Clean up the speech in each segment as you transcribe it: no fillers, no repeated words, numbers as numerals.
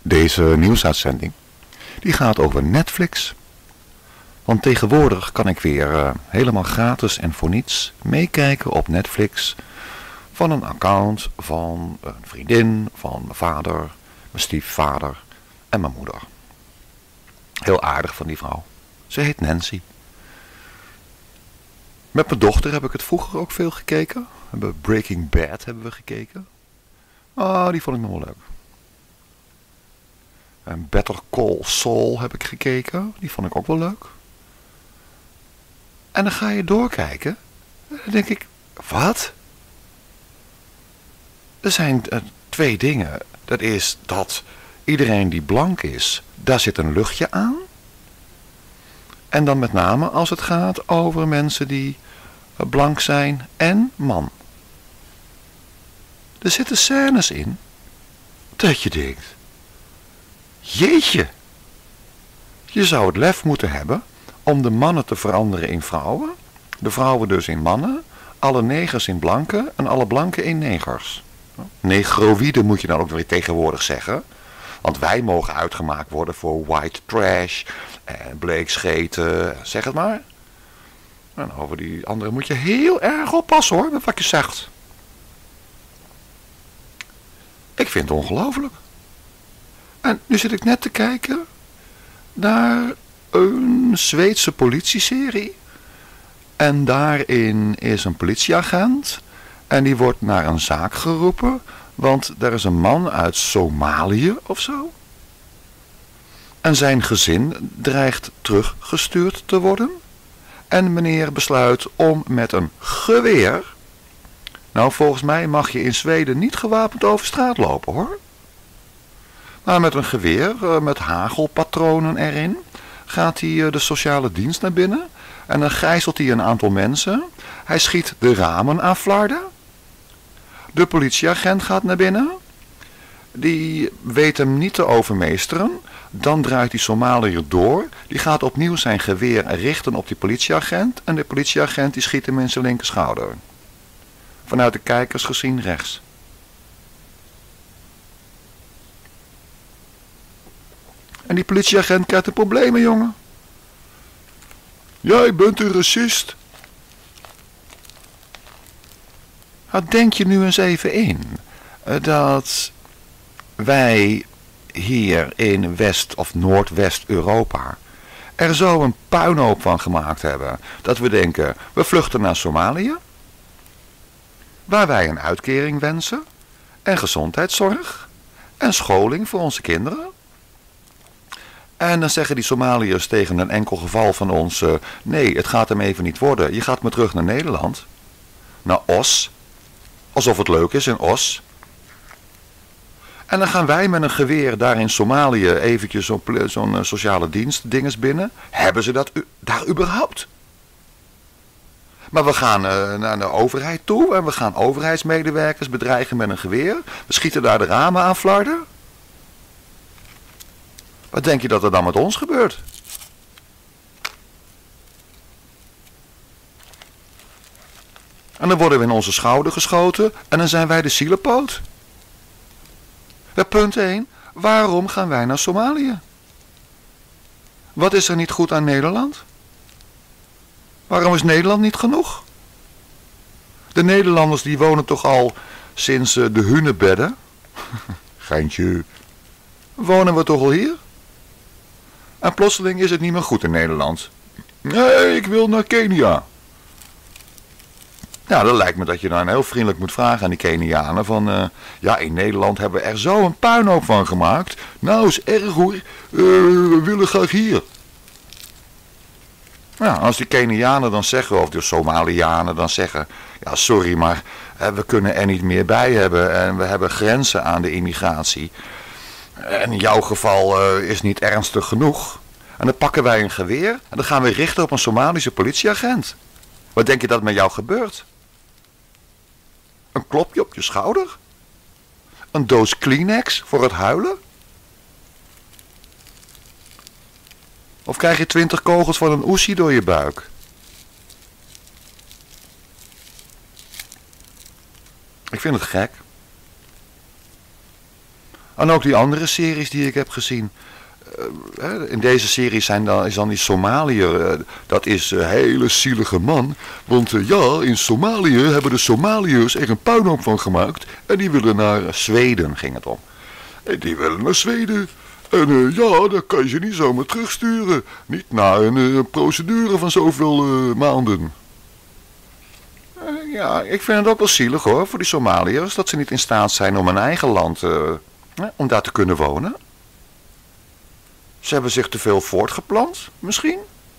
Deze nieuwsuitzending die gaat over Netflix. Want tegenwoordig kan ik weer helemaal gratis en voor niets meekijken op Netflix van een account van een vriendin, van mijn vader, mijn stiefvader en mijn moeder. Heel aardig van die vrouw. Ze heet Nancy. Met mijn dochter heb ik het vroeger ook veel gekeken. We hebben Breaking Bad hebben we gekeken. Ah, die vond ik nog wel leuk. En Better Call Saul heb ik gekeken. Die vond ik ook wel leuk. En dan ga je doorkijken. En dan denk ik, wat? Er zijn twee dingen. Dat is dat iedereen die blank is, daar zit een luchtje aan. En dan met name als het gaat over mensen die blank zijn en man. Er zitten scènes in dat je denkt, jeetje, je zou het lef moeten hebben om de mannen te veranderen in vrouwen, de vrouwen dus in mannen, alle negers in blanken en alle blanken in negers. Negroïde moet je dan ook weer tegenwoordig zeggen, want wij mogen uitgemaakt worden voor white trash en bleekscheten, zeg het maar. En over die anderen moet je heel erg oppassen hoor, met wat je zegt. Ik vind het ongelooflijk. En nu zit ik net te kijken naar een Zweedse politieserie. En daarin is een politieagent. En die wordt naar een zaak geroepen. Want er is een man uit Somalië of zo. En zijn gezin dreigt teruggestuurd te worden. En meneer besluit om met een geweer. Nou, volgens mij mag je in Zweden niet gewapend over straat lopen, hoor. Maar met een geweer, met hagelpatronen erin, gaat hij de sociale dienst naar binnen. En dan gijzelt hij een aantal mensen. Hij schiet de ramen aan flarden. De politieagent gaat naar binnen. Die weet hem niet te overmeesteren. Dan draait die Somaliër door. Die gaat opnieuw zijn geweer richten op die politieagent. En de politieagent die schiet hem in zijn linkerschouder. Vanuit de kijkers gezien rechts. En die politieagent krijgt de problemen, jongen. Jij bent een racist. Nou, denk je nu eens even in dat wij hier in West- of Noordwest-Europa er zo een puinhoop van gemaakt hebben dat we denken, we vluchten naar Somalië, waar wij een uitkering wensen en gezondheidszorg en scholing voor onze kinderen. En dan zeggen die Somaliërs tegen een enkel geval van ons, nee, het gaat hem even niet worden. Je gaat maar terug naar Nederland. Naar Os. Alsof het leuk is in Os. En dan gaan wij met een geweer daar in Somalië eventjes zo'n sociale dienst dinges binnen. Hebben ze dat daar überhaupt? Maar we gaan naar de overheid toe en we gaan overheidsmedewerkers bedreigen met een geweer. We schieten daar de ramen aan flarden. Wat denk je dat er dan met ons gebeurt? En dan worden we in onze schouder geschoten en dan zijn wij de zielepoot. Punt 1. Waarom gaan wij naar Somalië? Wat is er niet goed aan Nederland? Waarom is Nederland niet genoeg? De Nederlanders die wonen toch al sinds de hunebedden. Geintje. Wonen we toch al hier? En plotseling is het niet meer goed in Nederland. Nee, ik wil naar Kenia. Ja, dan lijkt me dat je dan heel vriendelijk moet vragen aan die Kenianen van, ja, in Nederland hebben we er zo een puinhoop van gemaakt. Nou, is erg hoor, we willen graag hier. Ja, als die Kenianen dan zeggen, of de Somalianen dan zeggen, ja, sorry, maar we kunnen er niet meer bij hebben en we hebben grenzen aan de immigratie. En in jouw geval is niet ernstig genoeg. En dan pakken wij een geweer en dan gaan we richten op een Somalische politieagent. Wat denk je dat met jou gebeurt? Een klopje op je schouder? Een doos Kleenex voor het huilen? Of krijg je 20 kogels van een oesie door je buik? Ik vind het gek. En ook die andere series die ik heb gezien. In deze serie is dan die Somaliër. Dat is een hele zielige man. Want ja, in Somalië hebben de Somaliërs er een puinhoop van gemaakt. En die willen naar Zweden, ging het om. En die willen naar Zweden. En ja, dan kan je ze niet zomaar terugsturen. Niet na een procedure van zoveel maanden. Ja, ik vind het ook wel zielig hoor, voor die Somaliërs. Dat ze niet in staat zijn om hun eigen land, om daar te kunnen wonen. Ze hebben zich te veel voortgeplant, misschien?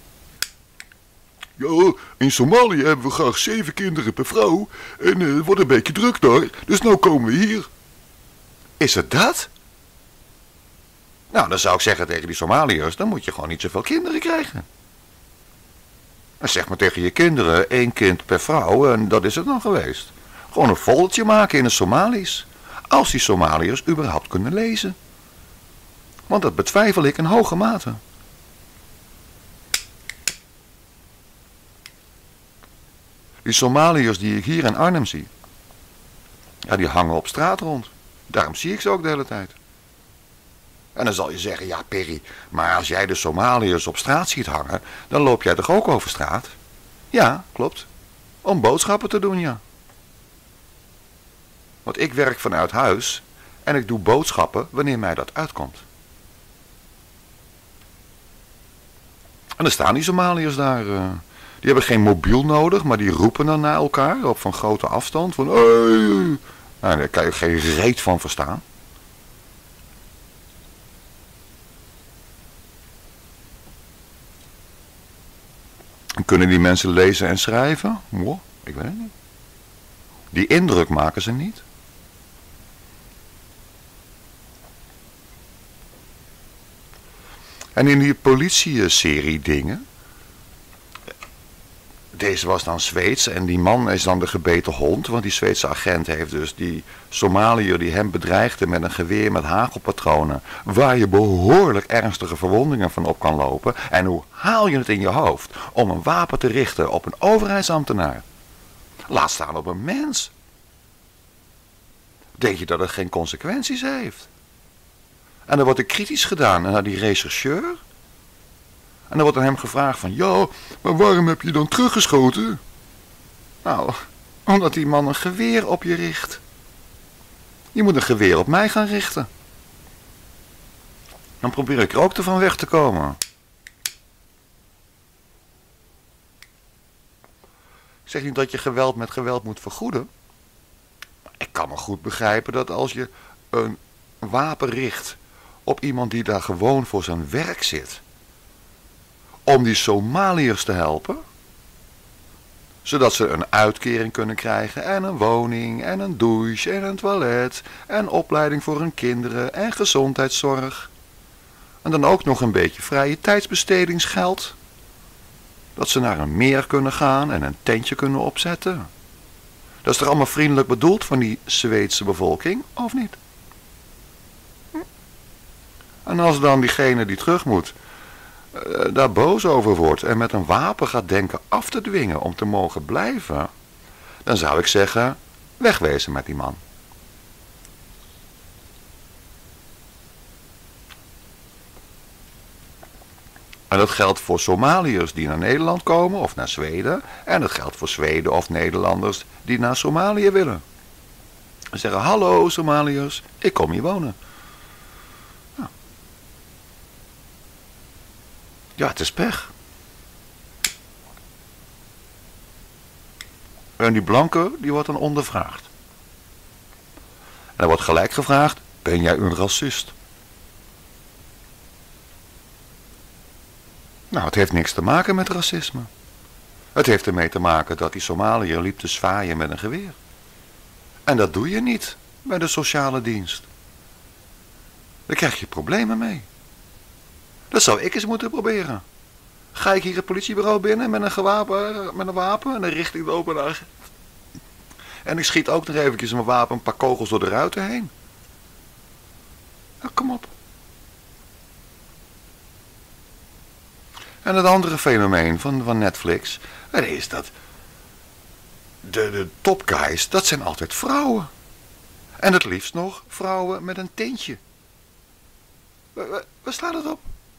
Ja, in Somalië hebben we graag 7 kinderen per vrouw. En het wordt een beetje druk daar, dus nou komen we hier. Is het dat? Nou, dan zou ik zeggen tegen die Somaliërs, dan moet je gewoon niet zoveel kinderen krijgen. En zeg maar tegen je kinderen, 1 kind per vrouw en dat is het dan geweest. Gewoon een foldertje maken in het Somalisch. Als die Somaliërs überhaupt kunnen lezen. Want dat betwijfel ik in hoge mate. Die Somaliërs die ik hier in Arnhem zie. Ja, die hangen op straat rond. Daarom zie ik ze ook de hele tijd. En dan zal je zeggen, ja Perry, maar als jij de Somaliërs op straat ziet hangen, dan loop jij toch ook over straat? Ja, klopt. Om boodschappen te doen, ja. Want ik werk vanuit huis en ik doe boodschappen wanneer mij dat uitkomt. En dan staan die Somaliërs daar. Die hebben geen mobiel nodig, maar die roepen dan naar elkaar op van grote afstand. Van, hey. Nou, daar kan je geen reet van verstaan. Kunnen die mensen lezen en schrijven? Wow, ik weet het niet. Die indruk maken ze niet. En in die politie-serie dingen. Deze was dan Zweeds en die man is dan de gebeten hond. Want die Zweedse agent heeft dus die Somaliër die hem bedreigde met een geweer met hagelpatronen. Waar je behoorlijk ernstige verwondingen van op kan lopen. En hoe haal je het in je hoofd om een wapen te richten op een overheidsambtenaar? Laat staan op een mens. Denk je dat het geen consequenties heeft? En dan wordt er kritisch gedaan naar die rechercheur. En dan wordt aan hem gevraagd van, ja, maar waarom heb je dan teruggeschoten? Nou, omdat die man een geweer op je richt. Je moet een geweer op mij gaan richten. Dan probeer ik er ook ervan weg te komen. Ik zeg niet dat je geweld met geweld moet vergoeden. Ik kan me goed begrijpen dat als je een wapen richt op iemand die daar gewoon voor zijn werk zit, om die Somaliërs te helpen, zodat ze een uitkering kunnen krijgen en een woning en een douche en een toilet en opleiding voor hun kinderen en gezondheidszorg. En dan ook nog een beetje vrije tijdsbestedingsgeld. Dat ze naar een meer kunnen gaan en een tentje kunnen opzetten. Dat is toch allemaal vriendelijk bedoeld van die Zweedse bevolking, of niet? En als dan diegene die terug moet daar boos over wordt en met een wapen gaat denken af te dwingen om te mogen blijven, dan zou ik zeggen, wegwezen met die man. En dat geldt voor Somaliërs die naar Nederland komen of naar Zweden. En dat geldt voor Zweden of Nederlanders die naar Somalië willen. Ze zeggen, hallo Somaliërs, ik kom hier wonen. Nou. Ja, het is pech. En die blanke, die wordt dan ondervraagd. En dan wordt gelijk gevraagd, ben jij een racist? Nou, het heeft niks te maken met racisme. Het heeft ermee te maken dat die Somaliër liep te zwaaien met een geweer. En dat doe je niet bij de sociale dienst. Daar krijg je problemen mee. Dat zou ik eens moeten proberen. Ga ik hier het politiebureau binnen met een wapen en dan richt ik het open naar. En ik schiet ook nog eventjes mijn wapen een paar kogels door de ruiten heen. Nou, kom op. En het andere fenomeen van Netflix, dat is dat de topguys, dat zijn altijd vrouwen. En het liefst nog vrouwen met een tintje. Waar staat het op?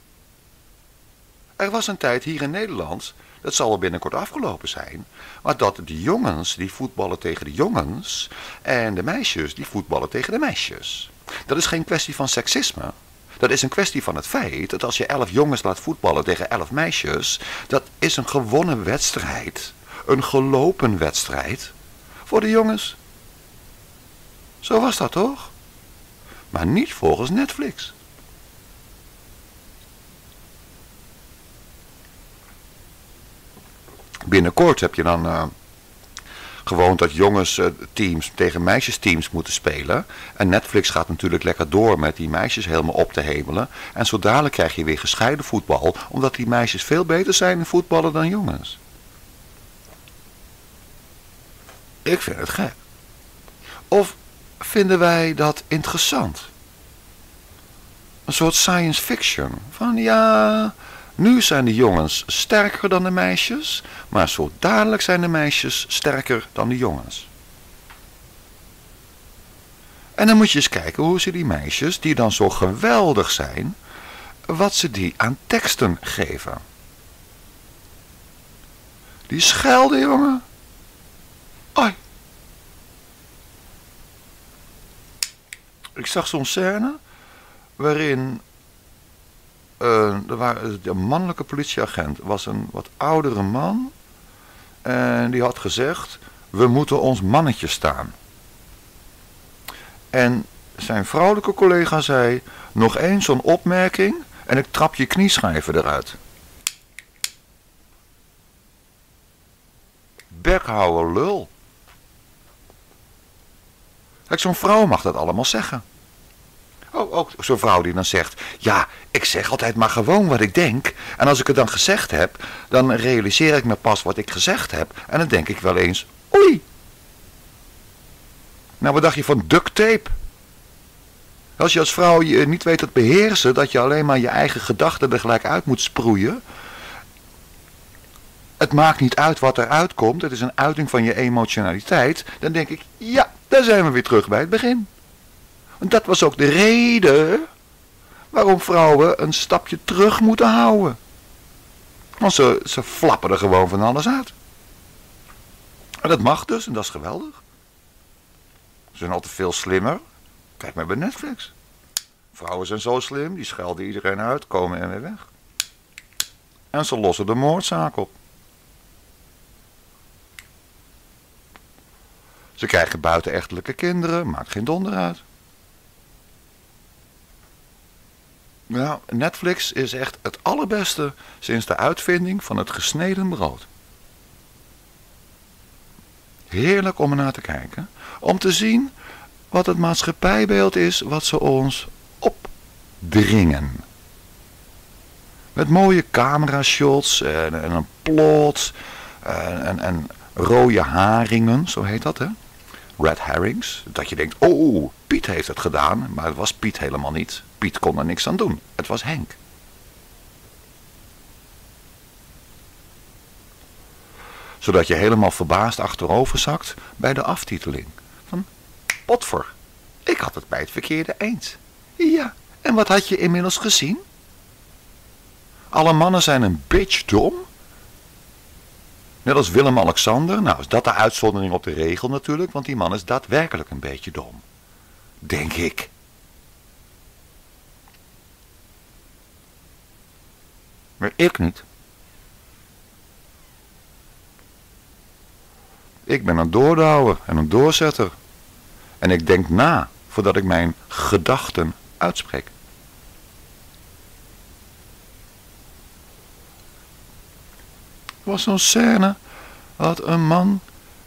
Er was een tijd hier in Nederland, dat zal wel binnenkort afgelopen zijn, maar dat de jongens die voetballen tegen de jongens en de meisjes die voetballen tegen de meisjes. Dat is geen kwestie van seksisme. Dat is een kwestie van het feit dat als je 11 jongens laat voetballen tegen 11 meisjes, dat is een gewonnen wedstrijd. Een gelopen wedstrijd voor de jongens. Zo was dat toch? Maar niet volgens Netflix. Binnenkort heb je dan gewoon dat jongensteams tegen meisjesteams moeten spelen. En Netflix gaat natuurlijk lekker door met die meisjes helemaal op te hemelen. En zo dadelijk krijg je weer gescheiden voetbal, omdat die meisjes veel beter zijn in voetballen dan jongens. Ik vind het gek. Of vinden wij dat interessant? Een soort science fiction. Van ja, nu zijn de jongens sterker dan de meisjes, maar zo dadelijk zijn de meisjes sterker dan de jongens. En dan moet je eens kijken hoe ze die meisjes, die dan zo geweldig zijn, wat ze die aan teksten geven. Die schelden, jongen. Oi. Ik zag zo'n scène waarin de mannelijke politieagent was een wat oudere man en die had gezegd, we moeten ons mannetje staan. En zijn vrouwelijke collega zei, nog eens zo'n opmerking en ik trap je knieschijven eruit. Bekhouwer lul. Kijk, zo'n vrouw mag dat allemaal zeggen. Ook zo'n vrouw die dan zegt, ja, ik zeg altijd maar gewoon wat ik denk. En als ik het dan gezegd heb, dan realiseer ik me pas wat ik gezegd heb. En dan denk ik wel eens, oei. Nou, wat dacht je van duct tape? Als je als vrouw je niet weet te beheersen, dat je alleen maar je eigen gedachten er gelijk uit moet sproeien. Het maakt niet uit wat er uitkomt, het is een uiting van je emotionaliteit. Dan denk ik, ja, daar zijn we weer terug bij het begin. En dat was ook de reden waarom vrouwen een stapje terug moeten houden. Want ze flappen er gewoon van alles uit. En dat mag dus, en dat is geweldig. Ze zijn altijd veel slimmer. Kijk maar bij Netflix. Vrouwen zijn zo slim, die schelden iedereen uit, komen en weer weg. En ze lossen de moordzaak op. Ze krijgen buitenechtelijke kinderen, maakt geen donder uit. Nou, Netflix is echt het allerbeste sinds de uitvinding van het gesneden brood. Heerlijk om er naar te kijken. Om te zien wat het maatschappijbeeld is wat ze ons opdringen. Met mooie camerashots en een plot en rode haringen, zo heet dat hè. Red herrings. Dat je denkt, oh, Piet heeft het gedaan. Maar het was Piet helemaal niet. Piet kon er niks aan doen. Het was Henk. Zodat je helemaal verbaasd achterover zakt bij de aftiteling. Van, potver, ik had het bij het verkeerde eind. Ja, en wat had je inmiddels gezien? Alle mannen zijn een bitch dom. Net als Willem-Alexander. Nou, is dat de uitzondering op de regel natuurlijk, want die man is daadwerkelijk een beetje dom. Denk ik. Maar ik niet. Ik ben een doordouwer en een doorzetter. En ik denk na voordat ik mijn gedachten uitspreek. Er was zo'n scène, had een man,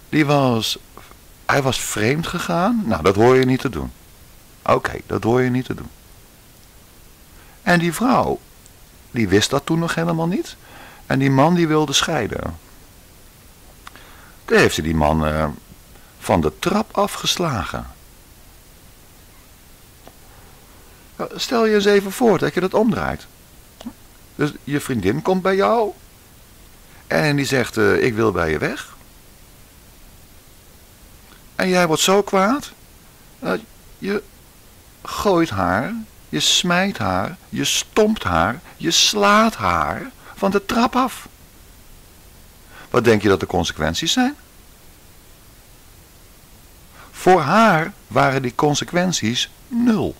hij was vreemd gegaan. Nou, dat hoor je niet te doen. Oké, dat hoor je niet te doen. En die vrouw, die wist dat toen nog helemaal niet. En die man die wilde scheiden. Toen heeft ze die man van de trap afgeslagen. Stel je eens even voor dat je dat omdraait. Dus je vriendin komt bij jou. En die zegt, ik wil bij je weg. En jij wordt zo kwaad. Je gooit haar, je smijt haar, je stompt haar, je slaat haar van de trap af. Wat denk je dat de consequenties zijn? Voor haar waren die consequenties 0.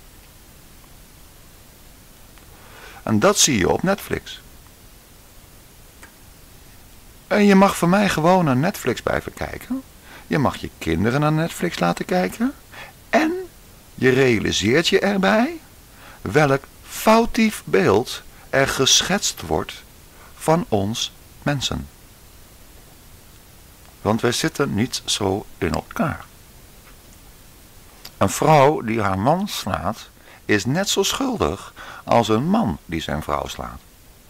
En dat zie je op Netflix. En je mag van mij gewoon naar Netflix blijven kijken. Je mag je kinderen naar Netflix laten kijken. En je realiseert je erbij welk foutief beeld er geschetst wordt van ons mensen. Want wij zitten niet zo in elkaar. Een vrouw die haar man slaat is net zo schuldig als een man die zijn vrouw slaat.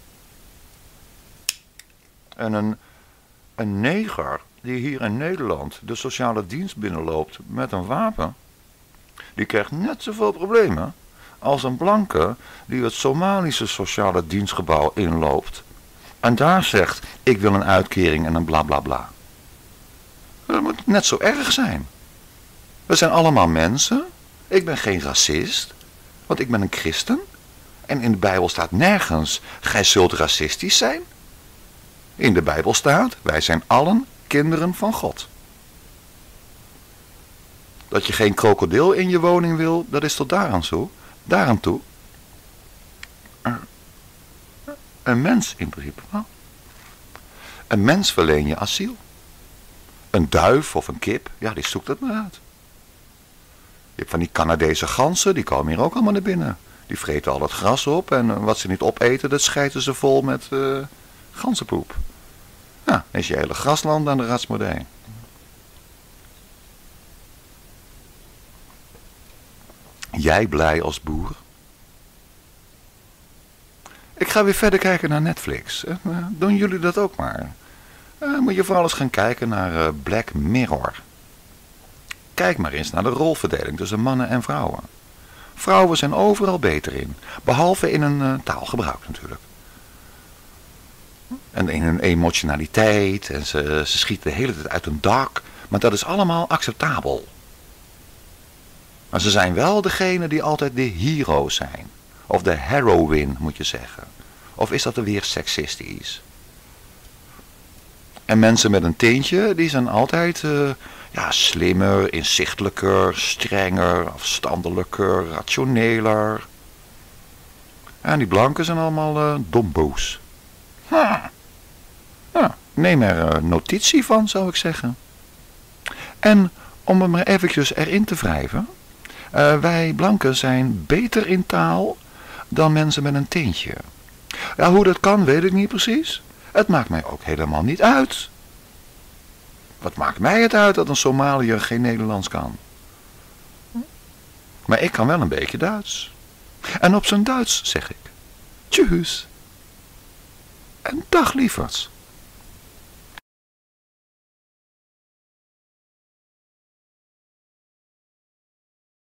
En een neger die hier in Nederland de sociale dienst binnenloopt met een wapen, die krijgt net zoveel problemen als een blanke die het Somalische sociale dienstgebouw inloopt en daar zegt, ik wil een uitkering en een bla bla bla. Dat moet net zo erg zijn. We zijn allemaal mensen. Ik ben geen racist, want ik ben een christen. En in de Bijbel staat nergens, gij zult racistisch zijn. In de Bijbel staat, wij zijn allen kinderen van God. Dat je geen krokodil in je woning wil, dat is tot daaraan toe. Een mens in principe wel. Een mens verleen je asiel. Een duif of een kip, ja, die zoekt het maar uit. Je hebt van die Canadese ganzen, die komen hier ook allemaal naar binnen. Die vreten al het gras op en wat ze niet opeten, dat schijten ze vol met ganzenpoep. Ja, dan is je hele grasland aan de ratsmodee. Jij blij als boer? Ik ga weer verder kijken naar Netflix. Doen jullie dat ook maar. Moet je vooral eens gaan kijken naar Black Mirror. Kijk maar eens naar de rolverdeling tussen mannen en vrouwen. Vrouwen zijn overal beter in. Behalve in een taalgebruik natuurlijk. En in hun emotionaliteit. En ze schieten de hele tijd uit hun dak. Maar dat is allemaal acceptabel. Maar ze zijn wel degene die altijd de hero zijn. Of de heroine moet je zeggen. Of is dat er weer seksistisch? En mensen met een tintje, die zijn altijd slimmer, inzichtelijker, strenger, afstandelijker, rationeler. En die blanken zijn allemaal domboos. Neem er notitie van, zou ik zeggen. En om het maar eventjes erin te wrijven. Wij blanken zijn beter in taal dan mensen met een tintje. Ja, hoe dat kan, weet ik niet precies. Het maakt mij ook helemaal niet uit. Wat maakt mij het uit dat een Somaliër geen Nederlands kan? Maar ik kan wel een beetje Duits. En op zijn Duits zeg ik, tjus. En dag lieverds.